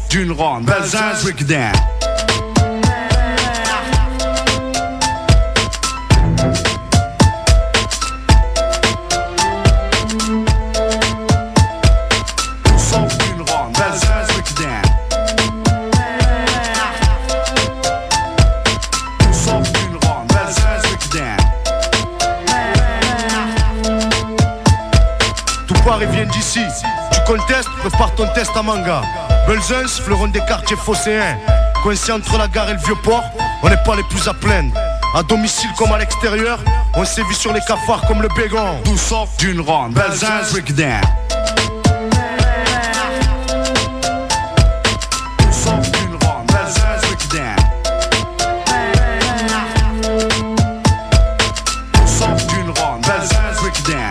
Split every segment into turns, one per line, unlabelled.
d'une ronde, Belzins, breakdown.
Ils viennent d'ici, tu contestes, prépare ton test à manga. Belzins, fleuron des quartiers phocéens. Coincé entre la gare et le vieux port, on n'est pas les plus à plaindre. À domicile comme à l'extérieur, on sévit sur les cafards comme le bégon.
Tout sauf d'une ronde, Belzins, breakdown. Tout sauf d'une ronde, Belzins, breakdown. Tout sauf d'une ronde, Belzins, breakdown.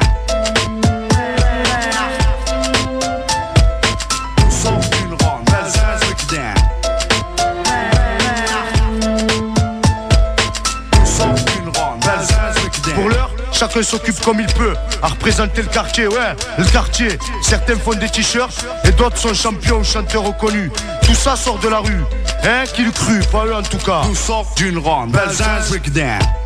Chacun s'occupe comme il peut à représenter le quartier, ouais, le quartier. Certains font des t-shirts et d'autres sont champions ou chanteurs reconnus. Tout ça sort de la rue, hein, qui le crut, pas eux en tout cas.
Tout sauf d'une ronde, Belzins, breakdown.